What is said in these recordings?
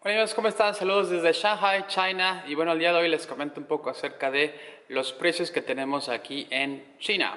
Hola amigos, ¿cómo están? Saludos desde Shanghai, China. Y bueno, el día de hoy les comento un poco acerca de los precios que tenemos aquí en China.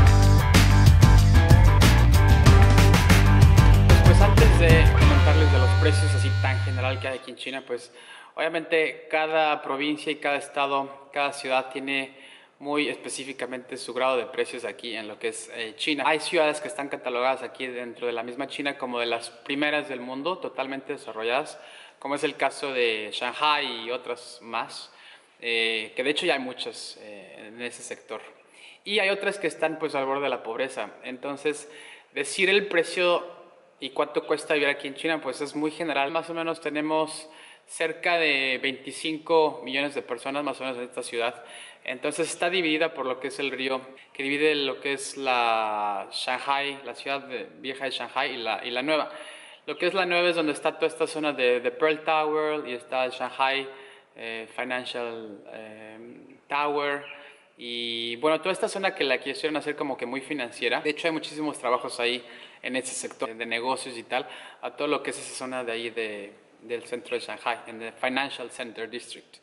Pues antes de comentarles de los precios así tan general que hay aquí en China, pues obviamente cada provincia y cada estado, cada ciudad tiene muy específicamente su grado de precios aquí en lo que es China. Hay ciudades que están catalogadas aquí dentro de la misma China como de las primeras del mundo, totalmente desarrolladas, como es el caso de Shanghai y otras más, que de hecho ya hay muchas en ese sector. Y hay otras que están pues al borde de la pobreza. Entonces, decir el precio y cuánto cuesta vivir aquí en China, pues es muy general. Más o menos tenemos cerca de 25 millones de personas más o menos en esta ciudad. Entonces está dividida por lo que es el río, que divide lo que es la Shanghai, la ciudad vieja de Shanghai y la nueva. Lo que es la nueva es donde está toda esta zona de Pearl Tower y está el Shanghai Financial Tower. Y bueno, toda esta zona que la quisieron hacer como que muy financiera. De hecho, hay muchísimos trabajos ahí en ese sector de negocios y tal, a todo lo que es esa zona de ahí del centro de Shanghai, en el Financial Center District.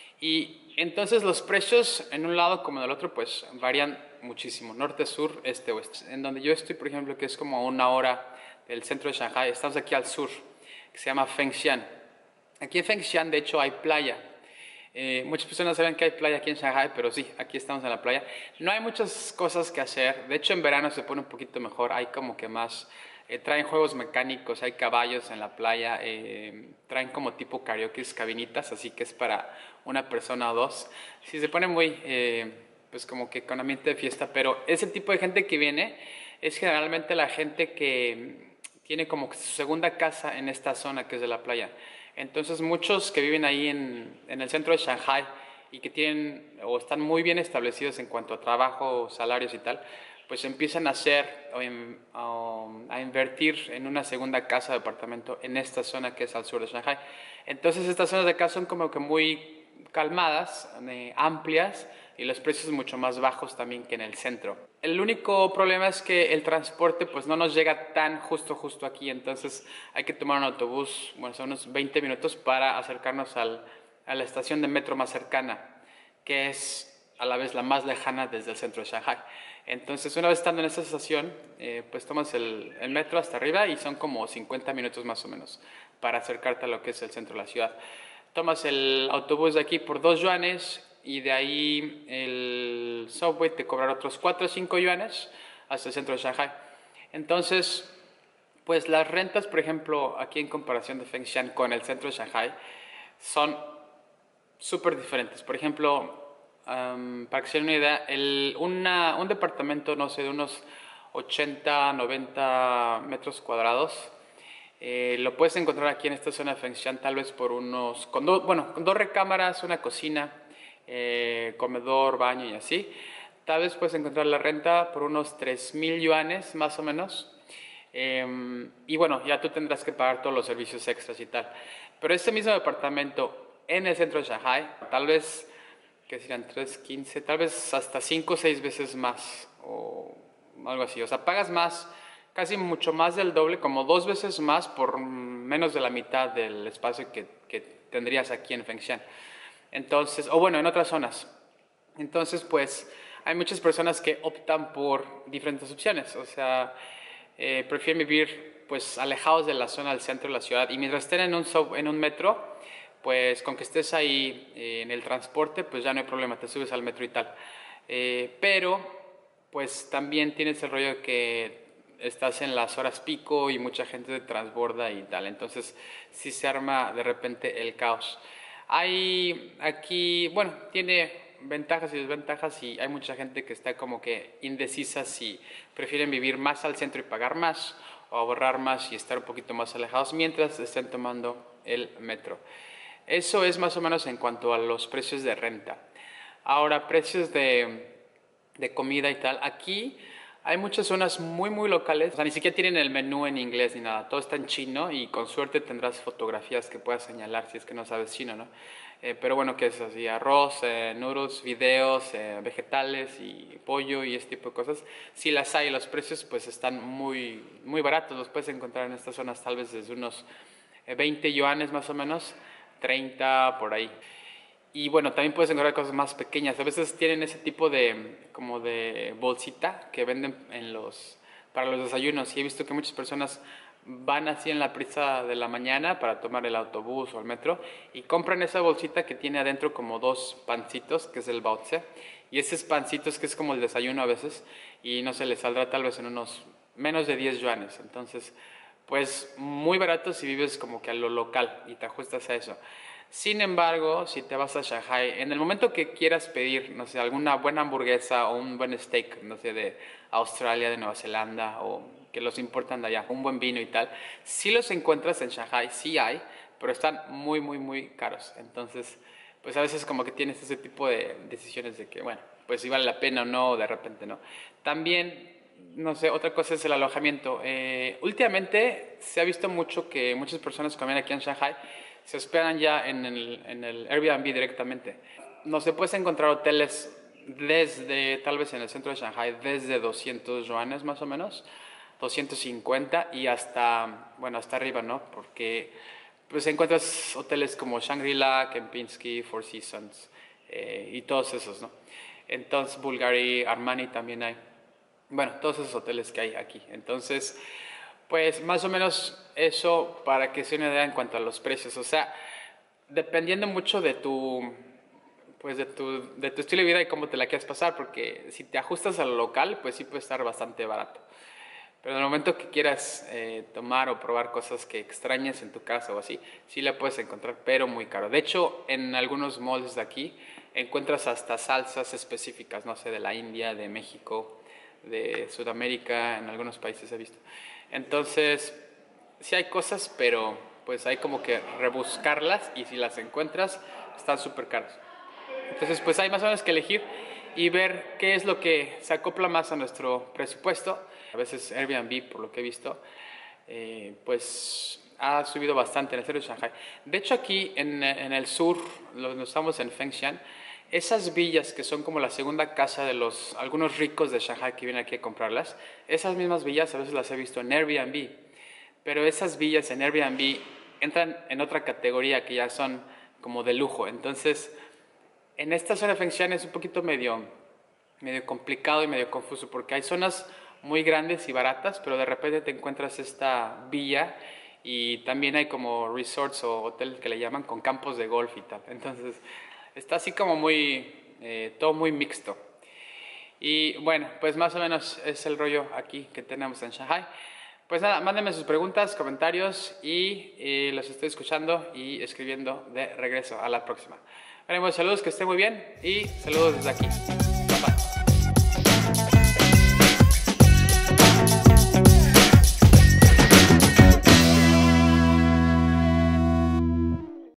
Y entonces los precios en un lado como en el otro pues varían muchísimo, norte, sur, este, oeste. En donde yo estoy, por ejemplo, que es como a una hora del centro de Shanghai, estamos aquí al sur, que se llama Fengxian. Aquí en Fengxian, de hecho, hay playa. Muchas personas saben que hay playa aquí en Shanghai, pero sí, aquí estamos en la playa. No hay muchas cosas que hacer. De hecho, en verano se pone un poquito mejor. Hay como que más. Traen juegos mecánicos, hay caballos en la playa. Traen como tipo karaoke, cabinitas, así que es para una persona o dos. Sí, se pone muy, pues como que con ambiente de fiesta. Pero ese tipo de gente que viene es generalmente la gente que tiene como su segunda casa en esta zona que es de la playa. Entonces muchos que viven ahí en el centro de Shanghai y que tienen o están muy bien establecidos en cuanto a trabajo, salarios y tal, pues empiezan a hacer a invertir en una segunda casa de departamento en esta zona que es al sur de Shanghai. Entonces estas zonas de acá son como que muy calmadas, amplias y los precios mucho más bajos también que en el centro. El único problema es que el transporte pues no nos llega tan justo aquí, entonces hay que tomar un autobús, bueno, son unos 20 minutos para acercarnos a la estación de metro más cercana, que es a la vez la más lejana desde el centro de Shanghai. Entonces, una vez estando en esa estación, pues tomas el metro hasta arriba y son como 50 minutos más o menos para acercarte a lo que es el centro de la ciudad. Tomas el autobús de aquí por 2 yuanes y de ahí el subway te cobrará otros 4 o 5 yuanes hasta el centro de Shanghai. Entonces, pues las rentas, por ejemplo, aquí en comparación de Fengxian con el centro de Shanghai, son súper diferentes. Por ejemplo, para que se den una idea, un departamento, no sé, de unos 80, 90 metros cuadrados, lo puedes encontrar aquí en esta zona de Fengxian tal vez por unos, con 2 recámaras, una cocina, comedor, baño y así. Tal vez puedes encontrar la renta por unos 3,000 yuanes más o menos. Y bueno, ya tú tendrás que pagar todos los servicios extras y tal. Pero este mismo departamento en el centro de Shanghai, tal vez, que serían 3,15, tal vez hasta 5 o 6 veces más o algo así. O sea, pagas más, casi mucho más del doble, como 2 veces más por menos de la mitad del espacio que tendrías aquí en Fengxian. Entonces, o bueno, en otras zonas. Entonces, pues, hay muchas personas que optan por diferentes opciones. O sea, prefieren vivir pues alejados de la zona del centro de la ciudad y mientras estén en un metro, pues con que estés ahí en el transporte, pues ya no hay problema, te subes al metro y tal. Pero pues también tienes el rollo de que estás en las horas pico y mucha gente te transborda y tal, entonces sí se arma de repente el caos. Hay aquí, bueno, tiene ventajas y desventajas y hay mucha gente que está como que indecisa si prefieren vivir más al centro y pagar más o ahorrar más y estar un poquito más alejados mientras estén tomando el metro. Eso es más o menos en cuanto a los precios de renta. Ahora, precios de comida y tal. Aquí hay muchas zonas muy locales. O sea, ni siquiera tienen el menú en inglés ni nada. Todo está en chino y con suerte tendrás fotografías que puedas señalar si es que no sabes chino, ¿no? Pero bueno, ¿qué es así? Arroz, noodles, videos, vegetales y pollo y este tipo de cosas. Si las hay, los precios pues están muy baratos. Los puedes encontrar en estas zonas tal vez desde unos 20 yuanes más o menos, 30 por ahí. Y bueno, también puedes encontrar cosas más pequeñas. A veces tienen ese tipo de, como de bolsita que venden para los desayunos. Y he visto que muchas personas van así en la prisa de la mañana para tomar el autobús o el metro y compran esa bolsita que tiene adentro como dos pancitos, que es el baozi. Y esos pancitos que es como el desayuno a veces, y no sé, les saldrá tal vez en unos menos de 10 yuanes. Entonces, pues muy barato si vives como que a lo local y te ajustas a eso. Sin embargo, si te vas a Shanghai, en el momento que quieras pedir, no sé, alguna buena hamburguesa o un buen steak, no sé, de Australia, de Nueva Zelanda o que los importan de allá, un buen vino y tal, sí los encuentras en Shanghai, sí hay, pero están muy, muy, muy caros. Entonces, pues a veces como que tienes ese tipo de decisiones de que, bueno, pues si vale la pena o no, o de repente no. También, no sé, otra cosa es el alojamiento. Últimamente se ha visto mucho que muchas personas que viven aquí en Shanghai se hospedan ya en el Airbnb directamente. No se puedes encontrar hoteles desde, tal vez en el centro de Shanghai, desde 200 yuanes más o menos, 250 y hasta, bueno, hasta arriba, ¿no? Porque pues encuentras hoteles como Shangri-La, Kempinski, Four Seasons y todos esos, ¿no? Entonces, Bulgari, Armani también hay. Bueno, todos esos hoteles que hay aquí. Entonces, pues más o menos eso para que se una idea en cuanto a los precios. O sea, dependiendo mucho de tu, pues de tu estilo de vida y cómo te la quieras pasar, porque si te ajustas a lo local, pues sí puede estar bastante barato. Pero en el momento que quieras tomar o probar cosas que extrañes en tu casa o así, sí la puedes encontrar, pero muy caro. De hecho, en algunos malls de aquí encuentras hasta salsas específicas, no sé, de la India, de México, de Sudamérica, en algunos países he visto. Entonces, sí hay cosas, pero pues hay como que rebuscarlas y si las encuentras, están súper caras. Entonces, pues hay más o menos que elegir y ver qué es lo que se acopla más a nuestro presupuesto. A veces Airbnb, por lo que he visto, pues ha subido bastante en el centro de Shanghai. De hecho, aquí en el sur, donde estamos en Fengshan, esas villas que son como la segunda casa de algunos ricos de Shanghai que vienen aquí a comprarlas, esas mismas villas a veces las he visto en Airbnb. Pero esas villas en Airbnb entran en otra categoría que ya son como de lujo. Entonces, en esta zona de Fengshan es un poquito medio complicado y medio confuso porque hay zonas muy grandes y baratas, pero de repente te encuentras esta villa y también hay como resorts o hoteles que le llaman con campos de golf y tal. Entonces está así como todo muy mixto. Y bueno, pues más o menos es el rollo aquí que tenemos en Shanghai. Pues nada, mándenme sus preguntas, comentarios y los estoy escuchando y escribiendo de regreso. A la próxima. Bueno, saludos, que estén muy bien y saludos desde aquí.